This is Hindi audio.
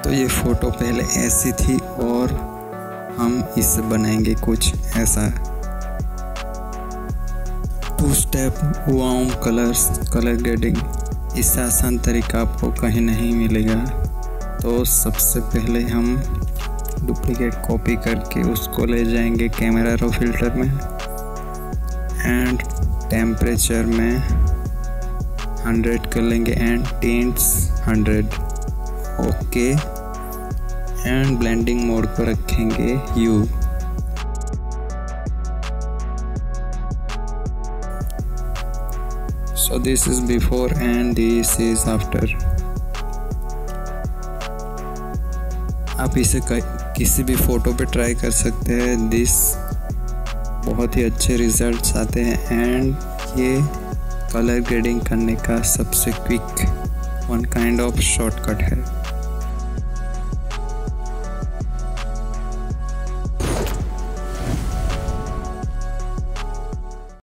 तो ये फ़ोटो पहले ऐसी थी और हम इससे बनाएंगे कुछ ऐसा। 2 step warm colours colour grading, इससे आसान तरीका आपको कहीं नहीं मिलेगा। तो सबसे पहले हम डुप्लीकेट कॉपी करके उसको ले जाएंगे कैमरा रो फिल्टर में एंड टेम्परेचर में 100 कर लेंगे and tints 100। Okay, and blending mode को रखेंगे U। So this is before and this is after। आप इसे किसी भी फ़ोटो पे ट्राई कर सकते हैं। दिस बहुत ही अच्छे रिजल्ट्स आते हैं एंड ये कलर ग्रेडिंग करने का सबसे quick one kind of shortcut है।